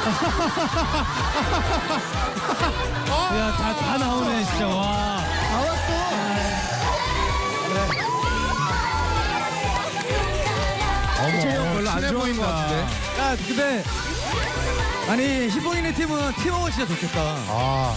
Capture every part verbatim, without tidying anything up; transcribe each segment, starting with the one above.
야, 다, 다 나오네, 진짜. 와. 나왔어. 어머, 별로 안 좋아하는 것 같은데. 야, 근데 아니 희봉이네 팀은 팀워크 진짜 좋겠다. 아.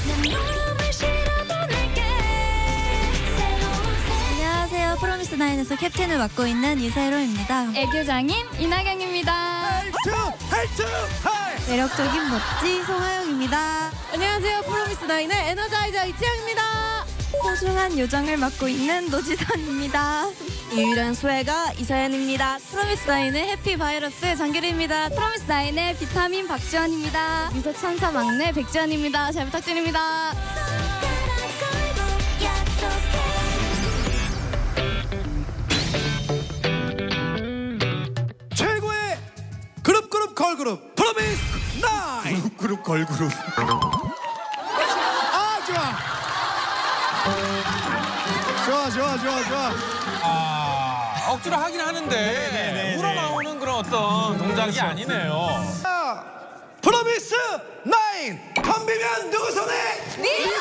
안녕하세요. 프로미스나인에서 캡틴을 맡고 있는 이세로입니다. 애교장인 이나경입니다. 할투 할투 하이. 매력적인 멋지 송하영입니다. 안녕하세요. 프로미스나인의 에너자이저 이지영입니다. 소중한 요정을 맡고 있는 노지선입니다. 유일한 수혜가 이서연입니다. 프로미스나인의 해피바이러스 장규리입니다. 프로미스나인의 비타민 박지원입니다. 미소천사 막내 백지원입니다. 잘 부탁드립니다. 최고의 그룹 그룹 걸그룹 프로미스 나인. 그룹 그룹 걸그룹. 아 좋아. 좋아 좋아 좋아 좋아. 아, 억지로 하긴 하는데 우러나오는 그런 어떤 동작이 아니네요. 프로미스 나인. 덤비면 누구 손에? 네.